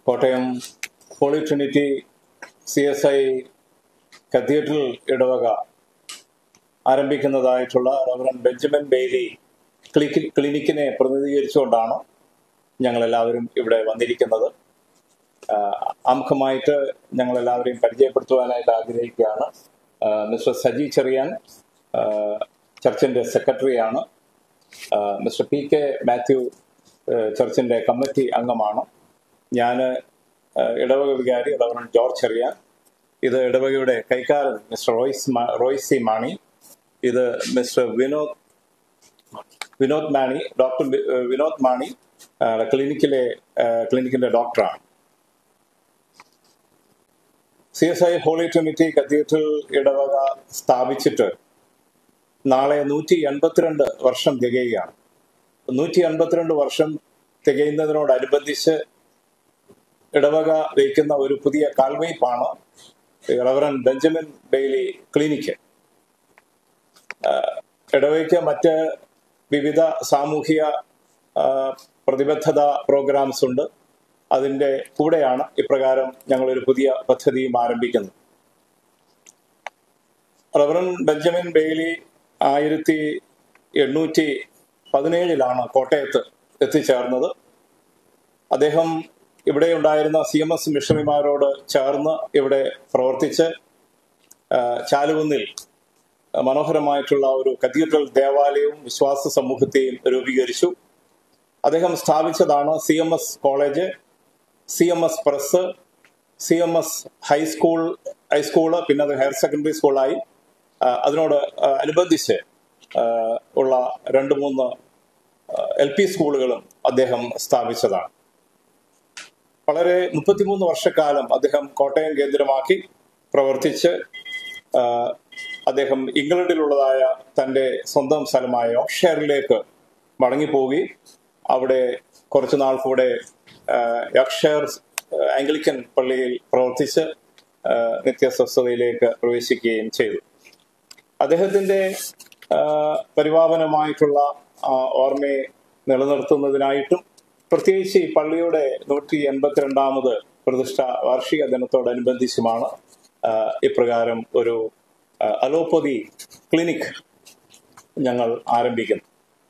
Kottayam Holy Trinity CSI Cathedral ഇടവക ആരംഭിക്കുന്നതായിട്ടുള്ള Reverend Benjamin Bailey ക്ലിനിക്കിനെ പ്രതിനിധീകരിച്ചുകൊണ്ടാണ് ഞങ്ങളെല്ലാവരും ഇവിടെ വന്നിരിക്കുന്നത്. ആമുഖമായിട്ട് ഞങ്ങളെല്ലാവരെയും പരിചയപ്പെടുത്തുവാനായിട്ട് ആഗ്രഹിക്കുകയാണ്. മിസ്റ്റർ സജി ചെറിയാൻ ചർച്ചിൻ്റെ സെക്രട്ടറിയാണ്. മിസ്റ്റർ PK മാത്യു ചർച്ചിൻ്റെ കമ്മിറ്റി അംഗമാണ്. ഞാൻ ഇടവക വികാരി റവറൻ ജോർജ് ചെറിയാൻ. ഇത് ഇടവകയുടെ കൈക്കാരൻ മിസ്റ്റർ റോയ്സ് C മാണി. ഇത് മിസ്റ്റർ വിനോദ് മാണി, ഡോക്ടർ വിനോദ് മാണി ക്ലിനിക്കിൻ്റെ ഡോക്ടറാണ്. CSI ഹോളി ട്രിനിറ്റി കത്തീഡ്രൽ ഇടവക സ്ഥാപിച്ചിട്ട് നാളെ 182 വർഷം തികയുകയാണ്. 182 വർഷം തികയുന്നതിനോടനുബന്ധിച്ച് ഇടവക വയ്ക്കുന്ന ഒരു പുതിയ കാൽവയ്പ്പാണ് റവറൻ ബെഞ്ചമിൻ ബെയ്ലി ക്ലിനിക്ക്. ഇടവയ്ക്ക് മറ്റ് വിവിധ സാമൂഹിക പ്രതിബദ്ധത പ്രോഗ്രാംസ് ഉണ്ട്. അതിൻ്റെ കൂടെയാണ് ഇപ്രകാരം ഞങ്ങളൊരു പുതിയ പദ്ധതിയും ആരംഭിക്കുന്നത്. റവറൻ ബെഞ്ചമിൻ ബെയ്ലി 1817 കോട്ടയത്ത് എത്തിച്ചേർന്നത്. അദ്ദേഹം ഇവിടെ ഉണ്ടായിരുന്ന CMS മിഷണറിമാരോട് ചേർന്ന് ഇവിടെ പ്രവർത്തിച്ച് ചാലുകുന്നിൽ മനോഹരമായിട്ടുള്ള ഒരു കത്തീഡ്രൽ ദേവാലയവും വിശ്വാസ സമൂഹത്തെയും രൂപീകരിച്ചു. അദ്ദേഹം സ്ഥാപിച്ചതാണ് CMS college, CMS press, CMS high school, പിന്നെ അത് ഹയർ സെക്കൻഡറി സ്കൂളായി. അതിനോട് അനുബന്ധിച്ച് ഉള്ള 2-3 LP സ്കൂളുകളും അദ്ദേഹം സ്ഥാപിച്ചതാണ്. വളരെ 33 വർഷക്കാലം അദ്ദേഹം കോട്ടയം കേന്ദ്രമാക്കി പ്രവർത്തിച്ച് അദ്ദേഹം ഇംഗ്ലണ്ടിലുള്ളതായ തൻ്റെ സ്വന്തം സ്ഥലമായ യോർക്ക്ഷയറിലേക്ക് മടങ്ങിപ്പോവുകയും അവിടെ കുറച്ചു നാൾ കൂടെ യോർക്ക്ഷയർ ആംഗ്ലിക്കൻ പള്ളിയിൽ പ്രവർത്തിച്ച് നിത്യസ്വസ്ഥതയിലേക്ക് പ്രവേശിക്കുകയും ചെയ്തു. അദ്ദേഹത്തിൻ്റെ പരിപാവനമായിട്ടുള്ള ഓർമ്മയെ നിലനിർത്തുന്നതിനായിട്ടും പ്രത്യേകിച്ച് ഈ പള്ളിയുടെ 182ാമത് പ്രതിഷ്ഠാ വാർഷിക ദിനത്തോടനുബന്ധിച്ചുമാണ് ഇപ്രകാരം ഒരു അലോപ്പതി ക്ലിനിക് ഞങ്ങൾ ആരംഭിക്കുന്നത്.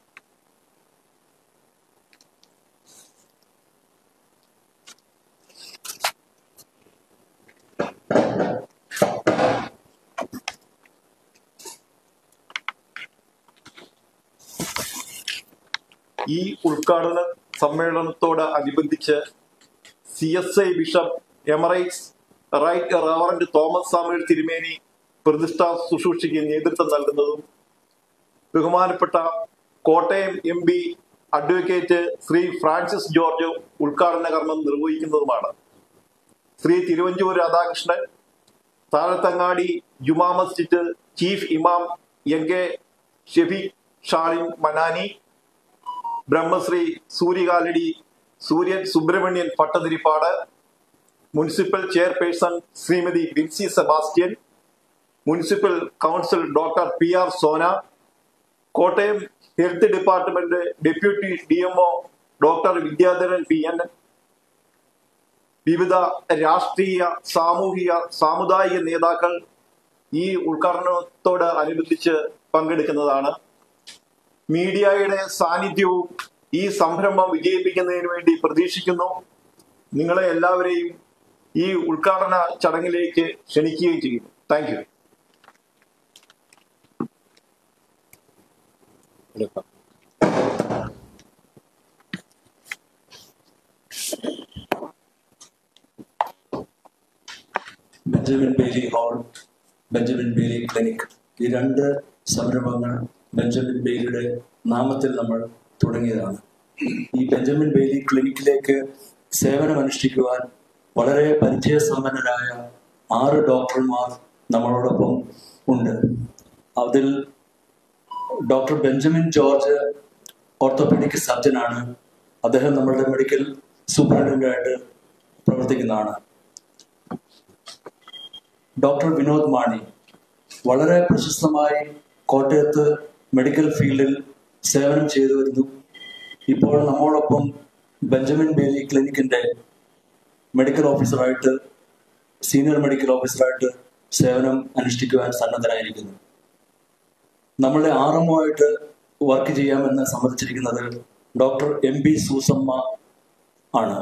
ഈ ഉദ്ഘാടന സമ്മേളനത്തോട് അനുബന്ധിച്ച് CSI bishop emeritus right reverend Thomas Samuel തിരുമേനി പ്രതിഷ്ഠാ ശുശ്രൂഷയ്ക്ക് നേതൃത്വം നൽകുന്നതും ബഹുമാനപ്പെട്ട കോട്ടയം MP അഡ്വക്കേറ്റ് ശ്രീ ഫ്രാൻസിസ് ജോർജ് ഉദ്ഘാടന കർമ്മം നിർവഹിക്കുന്നതുമാണ്. ശ്രീ തിരുവഞ്ചൂർ രാധാകൃഷ്ണൻ, താഴത്തങ്ങാടി ജുമാ മസ്ജിദ് ചീഫ് ഇമാം MK Shefeeq Shalim Manani, Brahmasree Suryakaladi Suryan Subrahmanian Bhattathiripad, municipal chairperson Shrimati Binsy Sebastian, municipal council doctor PR Sona, Kottayam health department deputy DMO doctor Vidyadharan PN, വിവിധ രാഷ്ട്രീയ, സാമൂഹിക, സാമുദായിക നേതാക്കൾ ഈ ഉദ്ഘാടനത്തോട് അനുബന്ധിച്ച് പങ്കെടുക്കുന്നതാണ്. മീഡിയയുടെ സാന്നിധ്യവും ഈ സംരംഭം വിജയിപ്പിക്കുന്നതിന് വേണ്ടി പ്രതീക്ഷിക്കുന്നു. നിങ്ങളെ എല്ലാവരെയും ഈ ഉദ്ഘാടന ചടങ്ങിലേക്ക് ക്ഷണിക്കുകയും ചെയ്യുന്നു. Thank you. Benjamin Bailey hall, Benjamin Bailey clinic, ഈ 2 സംരംഭങ്ങൾ ബെഞ്ചമിൻ ബെയ്ലിയുടെ നാമത്തിൽ നമ്മൾ തുടങ്ങിയതാണ്. ഈ ബെഞ്ചമിൻ ബെയ്ലി ക്ലിനിക്കിലേക്ക് സേവനമനുഷ്ഠിക്കുവാൻ വളരെ പരിചയസമ്പന്നരായ 6 ഡോക്ടർമാർ നമ്മളോടൊപ്പം ഉണ്ട്. അതിൽ ഡോക്ടർ ബെഞ്ചമിൻ ജോർജ് ഓർത്തോപെഡിക് സർജനാണ്. അദ്ദേഹം നമ്മളുടെ മെഡിക്കൽ സൂപ്രണ്ടന്റായിട്ട് പ്രവർത്തിക്കുന്നതാണ്. ഡോക്ടർ വിനോദ് മാണി വളരെ പ്രശസ്തമായി കോട്ടയത്ത് മെഡിക്കൽ ഫീൽഡിൽ സേവനം ചെയ്തു വരുന്നു. ഇപ്പോൾ നമ്മോടൊപ്പം ബെഞ്ചമിൻ ബെയ്ലി ക്ലിനിക്കിന്റെ മെഡിക്കൽ ഓഫീസറായിട്ട്, സീനിയർ മെഡിക്കൽ ഓഫീസറായിട്ട് സേവനം അനുഷ്ഠിക്കുവാൻ സന്നദ്ധരായിരിക്കുന്നു. നമ്മളുടെ RMO ആയിട്ട് വർക്ക് ചെയ്യാമെന്ന് സമ്മതിച്ചിരിക്കുന്നത് ഡോക്ടർ MB സൂസമ്മ ആണ്.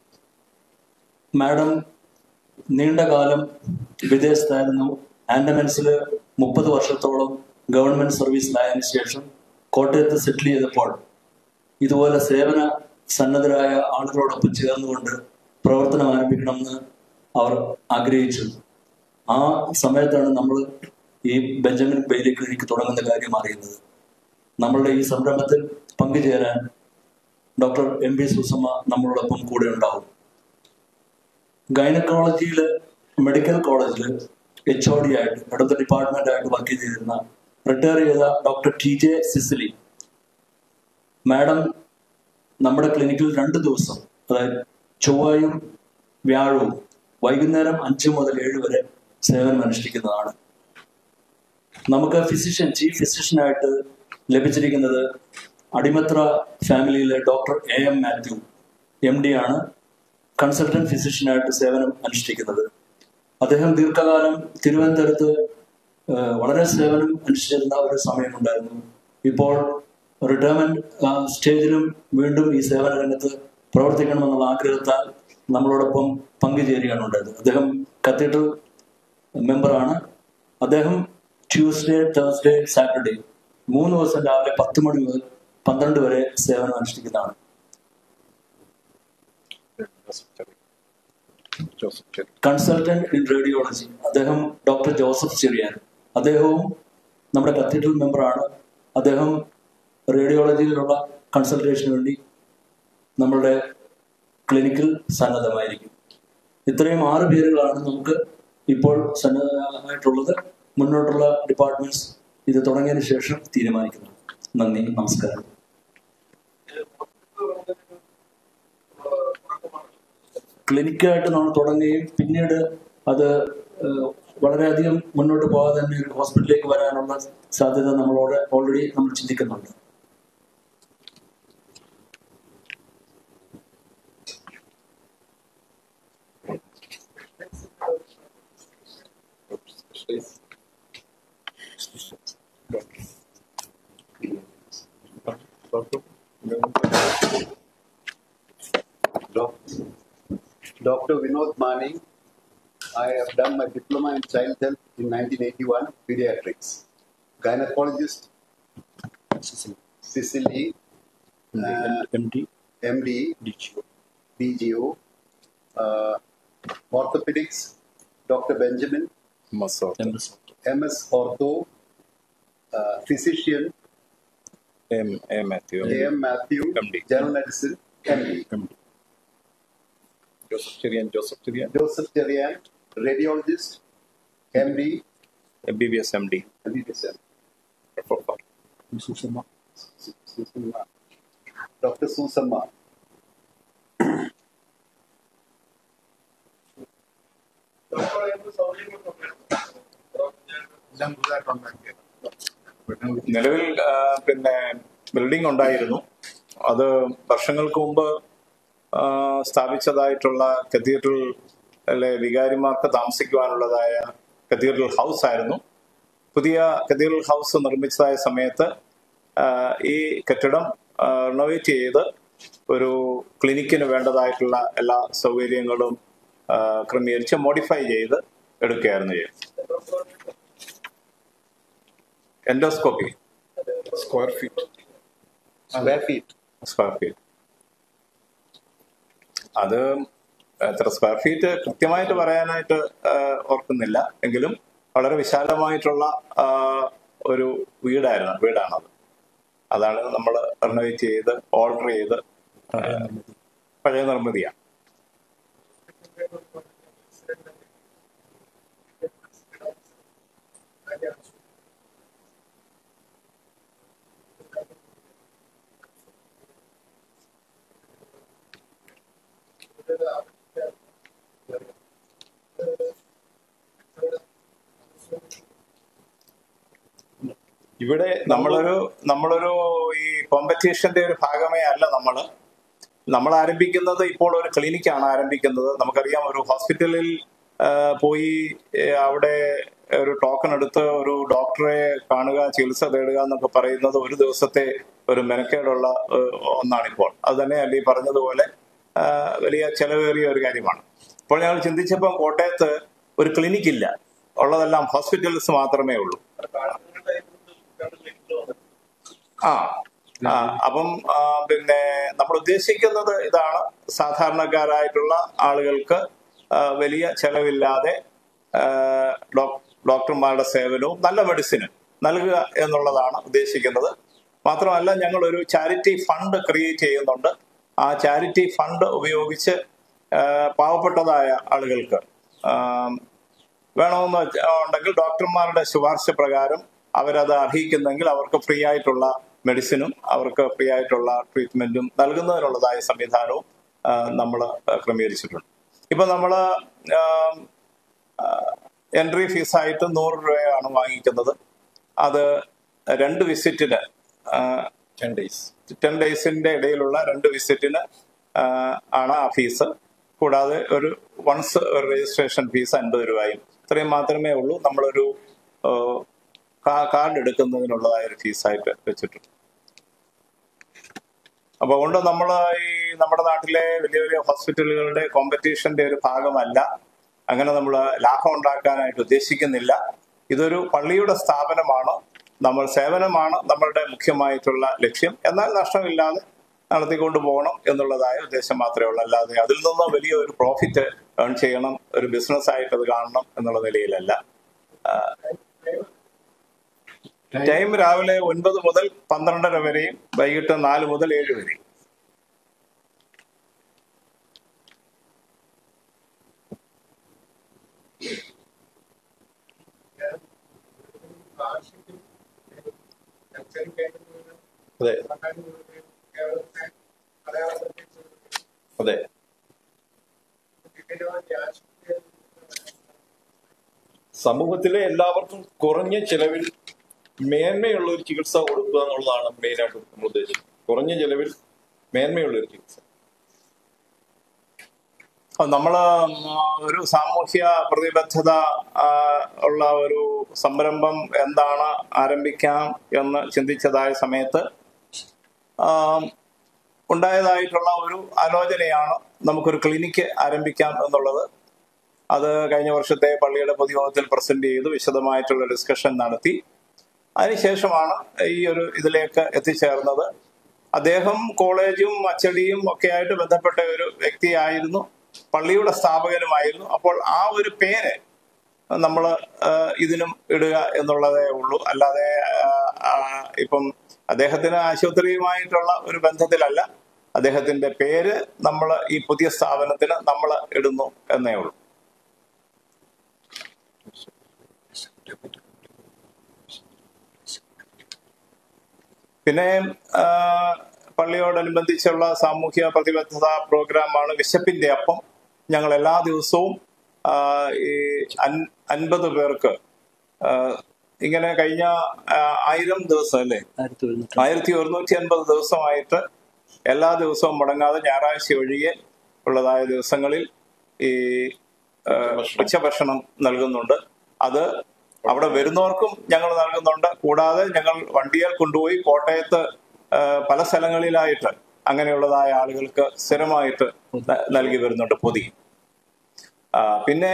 മാഡം നീണ്ട കാലം വിദേശത്തായിരുന്നു. ആൻഡമാൻസിൽ 30 വർഷത്തോളം ഗവൺമെന്റ് സർവീസിലായതിനു ശേഷം കോട്ടയത്ത് സെറ്റിൽ ചെയ്തപ്പോൾ ഇതുപോലെ സേവന സന്നദ്ധരായ ആളുകളോടൊപ്പം ചേർന്നുകൊണ്ട് പ്രവർത്തനം ആരംഭിക്കണമെന്ന് അവർ ആഗ്രഹിച്ചു. ആ സമയത്താണ് നമ്മൾ ഈ ബെഞ്ചമിൻ ബെയ്ലി ക്ലിനിക്ക് തുടങ്ങുന്ന കാര്യം അറിയുന്നത്. നമ്മളുടെ ഈ സംരംഭത്തിൽ പങ്കുചേരാൻ ഡോക്ടർ MB സൂസമ്മ നമ്മളോടൊപ്പം കൂടെ ഉണ്ടാവും. ഗൈനക്കോളജിയിൽ മെഡിക്കൽ കോളേജിൽ HOD ആയിട്ട് അടുത്ത ഡിപ്പാർട്ട്മെന്റ് ആയിട്ട് വർക്ക് ചെയ്തിരുന്ന റിട്ടയർ ചെയ്ത ഡോക്ടർ TJ സിസിലി മാഡം നമ്മുടെ ക്ലിനിക്കിൽ 2 ദിവസം, അതായത് ചൊവ്വയും വ്യാഴവും വൈകുന്നേരം 5 മുതൽ 7 വരെ സേവനം അനുഷ്ഠിക്കുന്നതാണ്. നമുക്ക് ചീഫ് ഫിസിഷ്യനായിട്ട് ലഭിച്ചിരിക്കുന്നത് അടിമത്ര ഫാമിലിയിലെ ഡോക്ടർ AM മാത്യു MD ആണ് കൺസൾട്ടന്റ് ഫിസിഷ്യനായിട്ട് സേവനം അനുഷ്ഠിക്കുന്നത്. അദ്ദേഹം ദീർഘകാലം തിരുവനന്തപുരത്ത് വളരെ സേവനം അനുഷ്ഠിച്ചിരുന്ന ഒരു സമയമുണ്ടായിരുന്നു. ഇപ്പോൾ റിട്ടയർമെന്റ് സ്റ്റേജിലും വീണ്ടും ഈ സേവന രംഗത്ത് പ്രവർത്തിക്കണമെന്നുള്ള ആഗ്രഹത്താൽ നമ്മളോടൊപ്പം പങ്കുചേരുകയാണ് ഉണ്ടായത്. അദ്ദേഹം കത്തീഡ്രൽ മെമ്പറാണ്. അദ്ദേഹം ട്യൂസ്ഡേ, തേഴ്സ്ഡേ, സാറ്റർഡേ 3 ദിവസം രാവിലെ 10 മണി മുതൽ 12 വരെ സേവനം അനുഷ്ഠിക്കുന്നതാണ്. കൺസൾട്ടന്റ് ഇൻ റേഡിയോളജി അദ്ദേഹം ഡോക്ടർ ജോസഫ് ചെറിയാൻ. അദ്ദേഹവും നമ്മുടെ കത്തീഡ്രൽ മെമ്പറാണ്. അദ്ദേഹം റേഡിയോളജിയിലുള്ള കൺസൾട്ടേഷന് വേണ്ടി നമ്മളുടെ ക്ലിനിക്കിൽ സന്നദ്ധമായിരിക്കും. ഇത്രയും 6 പേരുകളാണ് നമുക്ക് ഇപ്പോൾ സന്നദ്ധമായിട്ടുള്ളത്. മുന്നോട്ടുള്ള ഡിപ്പാർട്ട്മെന്റ്സ് ഇത് തുടങ്ങിയതിനു ശേഷം തീരുമാനിക്കുന്നത്. നന്ദി, നമസ്കാരം. ക്ലിനിക്കായിട്ട് നമ്മൾ തുടങ്ങുകയും പിന്നീട് അത് വളരെയധികം മുന്നോട്ട് പോകാതെ തന്നെ ഒരു ഹോസ്പിറ്റലിലേക്ക് വരാനുള്ള സാധ്യത നമ്മളോട് ഓൾറെഡി നമ്മൾ ചിന്തിക്കുന്നുണ്ട്. Dr. Vinod Mani. I have done my diploma in child health in 1981, pediatrics. Gynecologist, Sicily, MD, DGO, orthopedics, Dr. Benjamin, MS Ortho, physician, AM Matthew, MD. General Medicine, MD. Joseph Cherian, radiologist, MD, MBBS MD. Susama. Dr. Susama. നിലവിൽ പിന്നെ building ഉണ്ടായിരുന്നു. അത് വർഷങ്ങൾക്ക് മുമ്പ് സ്ഥാപിച്ചതായിട്ടുള്ള കത്തീഡ്രലിലെ വികാരിമാർക്ക് താമസിക്കുവാനുള്ളതായ cathedral house ആയിരുന്നു. പുതിയ cathedral house നിർമ്മിച്ചതായ സമയത്ത് ഈ കെട്ടിടം റിനോവേറ്റ് ചെയ്ത് ഒരു ക്ലിനിക്കിന് വേണ്ടതായിട്ടുള്ള എല്ലാ സൗകര്യങ്ങളും ക്രമീകരിച്ച് മോഡിഫൈ ചെയ്ത് എടുക്കുകയായിരുന്നു ചെയ്തത്. എൻഡോസ്കോപ്പി സ്ക്വയർ ഫീറ്റ് അത് എത്ര സ്ക്വയർ ഫീറ്റ് കൃത്യമായിട്ട് പറയാനായിട്ട് ഓർക്കുന്നില്ല. എങ്കിലും വളരെ വിശാലമായിട്ടുള്ള ഒരു വീടാണത്. അതാണ് നമ്മൾ റിനോവേറ്റ് ചെയ്ത് ഓർഡർ ചെയ്ത് പഴയ നിർമ്മിതിയാണ്. ഇവിടെ നമ്മളൊരു ഈ കോമ്പറ്റീഷന്റെ ഒരു ഭാഗമേ അല്ല നമ്മള്. നമ്മൾ ആരംഭിക്കുന്നത് ഇപ്പോൾ ഒരു ക്ലിനിക്കാണ് ആരംഭിക്കുന്നത്. നമുക്കറിയാം, ഒരു ഹോസ്പിറ്റലിൽ പോയി അവിടെ ഒരു ടോക്കൺ എടുത്ത് ഒരു ഡോക്ടറെ കാണുക, ചികിത്സ തേടുക എന്നൊക്കെ പറയുന്നത് ഒരു ദിവസത്തെ ഒരു മെനക്കേടുള്ള ഒന്നാണിപ്പോൾ. അത് തന്നെ അല്ലേ പറഞ്ഞതുപോലെ വലിയ ചെലവേറിയ ഒരു കാര്യമാണ്. ഇപ്പോൾ ഞങ്ങൾ ചിന്തിച്ചപ്പോൾ കോട്ടയത്ത് ഒരു ക്ലിനിക്ക് ഇല്ല, ഉള്ളതെല്ലാം ഹോസ്പിറ്റൽസ് മാത്രമേ ഉള്ളൂ. അപ്പം പിന്നെ നമ്മൾ ഉദ്ദേശിക്കുന്നത് ഇതാണ്, സാധാരണക്കാരായിട്ടുള്ള ആളുകൾക്ക് വലിയ ചെലവില്ലാതെ ഡോക്ടർമാരുടെ സേവനവും നല്ല മെഡിസിനും നൽകുക എന്നുള്ളതാണ് ഉദ്ദേശിക്കുന്നത്. മാത്രമല്ല, ഞങ്ങൾ ഒരു ചാരിറ്റി ഫണ്ട് ക്രിയേറ്റ് ചെയ്യുന്നുണ്ട്. ആ ചാരിറ്റി ഫണ്ട് ഉപയോഗിച്ച് പാവപ്പെട്ടതായ ആളുകൾക്ക് വേണമെന്ന് ഉണ്ടെങ്കിൽ ഡോക്ടർമാരുടെ ശുപാർശ പ്രകാരം അവരത് അർഹിക്കുന്നെങ്കിൽ അവർക്ക് ഫ്രീ ആയിട്ടുള്ള മെഡിസിനും അവർക്ക് ഫ്രീ ആയിട്ടുള്ള ട്രീറ്റ്മെന്റും നൽകുന്നതിനുള്ളതായ സംവിധാനവും നമ്മൾ ക്രമീകരിച്ചിട്ടുണ്ട്. ഇപ്പൊ നമ്മൾ എൻട്രി ഫീസായിട്ട് 100 രൂപയാണ് വാങ്ങിക്കുന്നത്. അത് 2 വിസിറ്റിന് 10 ഡേയ്സിന്റെ ഇടയിലുള്ള 2 വിസിറ്റിന് ആണ് ആ ഫീസ്. കൂടാതെ ഒരു വൺസ് ഒരു രജിസ്ട്രേഷൻ ഫീസ് 50 രൂപയും. ഇത്രയും മാത്രമേ ഉള്ളൂ നമ്മളൊരു കാർഡ് എടുക്കുന്നതിനുള്ളതായ ഒരു ഫീസായിട്ട് വെച്ചിട്ടുണ്ട്. അപ്പൊ അതുകൊണ്ട് നമ്മൾ ഈ നമ്മുടെ നാട്ടിലെ വലിയ വലിയ ഹോസ്പിറ്റലുകളുടെ കോമ്പറ്റീഷന്റെ ഒരു ഭാഗമല്ല. അങ്ങനെ നമ്മൾ ലാഭം ഉണ്ടാക്കാനായിട്ട് ഉദ്ദേശിക്കുന്നില്ല. ഇതൊരു പള്ളിയുടെ സ്ഥാപനമാണ്, നമ്മൾ സേവനമാണ് നമ്മളുടെ മുഖ്യമായിട്ടുള്ള ലക്ഷ്യം. എന്നാൽ നഷ്ടമില്ലാതെ നടത്തിക്കൊണ്ടു പോകണം എന്നുള്ളതായ ഉദ്ദേശം മാത്രമേ ഉള്ളൂ. അല്ലാതെ അതിൽ നിന്ന് വലിയ ഒരു പ്രോഫിറ്റ് ഏൺ ചെയ്യണം, ഒരു ബിസിനസ് ആയിട്ട് അത് കാണണം എന്നുള്ള നിലയിലല്ല. ടൈം രാവിലെ 9 മുതൽ 12:30 വരെയും വൈകിട്ട് 4 മുതൽ 7 വരെയും. അതെ അതെ സമൂഹത്തിലെ എല്ലാവർക്കും കുറഞ്ഞ ചെലവിൽ മേന്മയുള്ള ഒരു ചികിത്സ കൊടുക്കുക എന്നുള്ളതാണ് മെയിനായിട്ട് നമ്മൾ ഉദ്ദേശിക്കുന്നത്. കുറഞ്ഞ ചെലവിൽ മേന്മയുള്ള ഒരു ചികിത്സ. നമ്മള് ഒരു സാമൂഹ്യ പ്രതിബദ്ധത ഉള്ള ഒരു സംരംഭം എന്താണ് ആരംഭിക്കാം എന്ന് ചിന്തിച്ചതായ സമയത്ത് ഉണ്ടായതായിട്ടുള്ള ഒരു ആലോചനയാണ് നമുക്കൊരു ക്ലിനിക്ക് ആരംഭിക്കാം എന്നുള്ളത്. അത് കഴിഞ്ഞ വർഷത്തെ പള്ളിയുടെ പൊതുയോഗത്തിൽ പ്രസന്റ് ചെയ്തു, വിശദമായിട്ടുള്ള ഡിസ്കഷൻ നടത്തി. അതിനുശേഷമാണ് ഈ ഒരു ഇതിലേക്ക് എത്തിച്ചേർന്നത്. അദ്ദേഹം കോളേജും അച്ചടിയും ഒക്കെ ആയിട്ട് ബന്ധപ്പെട്ട ഒരു വ്യക്തിയായിരുന്നു, പള്ളിയുടെ സ്ഥാപകനുമായിരുന്നു. അപ്പോൾ ആ ഒരു പേര് നമ്മൾ ഇതിനും ഇടുക എന്നുള്ളതേ ഉള്ളൂ. അല്ലാതെ ഇപ്പം അദ്ദേഹത്തിന് ആശുപത്രിയുമായിട്ടുള്ള ഒരു ബന്ധത്തിലല്ല, അദ്ദേഹത്തിന്റെ പേര് നമ്മൾ ഈ പുതിയ സ്ഥാപനത്തിന് നമ്മൾ ഇടുന്നു എന്നേ ഉള്ളൂ. പിന്നെ പള്ളിയോടനുബന്ധിച്ചുള്ള സാമൂഹ്യ പ്രതിബദ്ധത പ്രോഗ്രാമാണ് വിശപ്പിന്റെ അപ്പം. ഞങ്ങൾ എല്ലാ ദിവസവും ഈ 50 പേർക്ക് ഇങ്ങനെ കഴിഞ്ഞ 1000 ദിവസം അല്ലേ, 1150 ദിവസമായിട്ട് എല്ലാ ദിവസവും മുടങ്ങാതെ ഞായറാഴ്ച ഒഴികെ ഉള്ളതായ ദിവസങ്ങളിൽ ഈ ഉച്ചഭക്ഷണം നൽകുന്നുണ്ട്. അത് അവിടെ വരുന്നവർക്കും ഞങ്ങൾ നൽകുന്നുണ്ട്. കൂടാതെ ഞങ്ങൾ വണ്ടിയിൽ കൊണ്ടുപോയി കോട്ടയത്ത് പല സ്ഥലങ്ങളിലായിട്ട് അങ്ങനെയുള്ളതായ ആളുകൾക്ക് സ്ഥിരമായിട്ട് നൽകി വരുന്നുണ്ട് പൊതി. പിന്നെ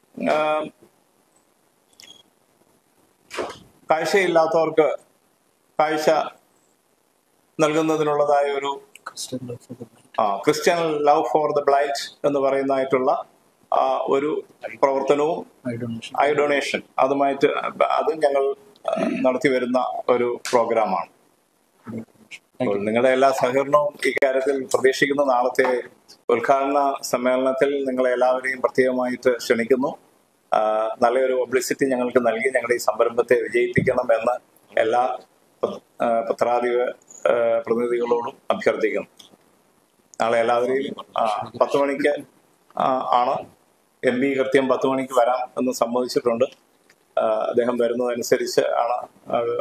കാഴ്ചയില്ലാത്തവർക്ക് കാഴ്ച നൽകുന്നതിനുള്ളതായ ഒരു Christian love for the blind എന്ന് പറയുന്നതായിട്ടുള്ള ഒരു പ്രവർത്തനവും ഐ ഡൊണേഷൻ അതും ഞങ്ങൾ നടത്തി വരുന്ന ഒരു പ്രോഗ്രാമാണ്. നിങ്ങളുടെ എല്ലാ സഹകരണവും ഇക്കാര്യത്തിൽ പ്രതീക്ഷിക്കുന്ന നാളത്തെ ഉദ്ഘാടന സമ്മേളനത്തിൽ നിങ്ങളെ എല്ലാവരെയും പ്രത്യേകമായിട്ട് ക്ഷണിക്കുന്നു. നല്ലൊരു പബ്ലിസിറ്റി ഞങ്ങൾക്ക് നൽകി ഞങ്ങളുടെ ഈ സംരംഭത്തെ വിജയിപ്പിക്കണം എന്ന് എല്ലാ പത്രാധിപ പ്രതിനിധികളോടും അഭ്യർത്ഥിക്കുന്നു. നാളെ എല്ലാവരെയും 10 മണിക്ക് ആണ് MP കൃത്യം 10 മണിക്ക് വരാം എന്ന് സമ്മതിച്ചിട്ടുണ്ട്. അദ്ദേഹം വരുന്നതനുസരിച്ച് ആണ്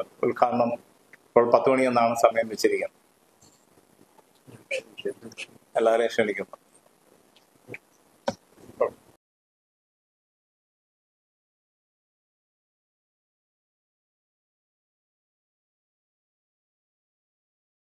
ഉദ്ഘാടനം. ഇപ്പോൾ 10 മണി എന്നാണ് സമയം വെച്ചിരിക്കുന്നത്. എല്ലാവരെയും ക്ഷണിക്കുന്നു.